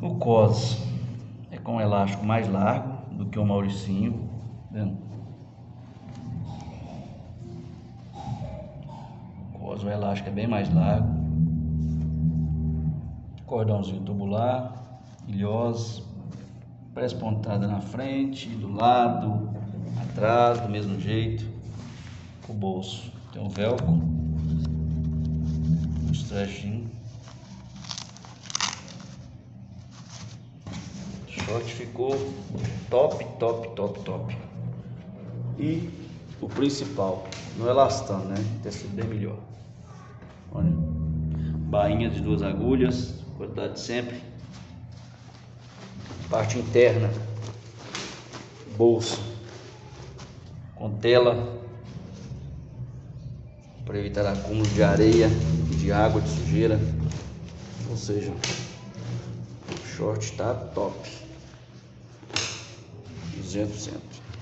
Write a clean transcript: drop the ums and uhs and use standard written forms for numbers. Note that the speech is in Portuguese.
O COS é com um elástico mais largo do que o Mauricinho, vendo? O COS, o elástico é bem mais largo, cordãozinho tubular, ilhós, pré-pontada na frente, do lado, atrás, do mesmo jeito. O bolso tem um velcro, um stretchinho. O short ficou top, top, top, top. E o principal, no elastano, né? Tem sido bem melhor. Olha, bainha de 2 agulhas, quantidade sempre. Parte interna, bolso com tela para evitar acúmulo de areia, de água, de sujeira. Ou seja, o short está top, 200%.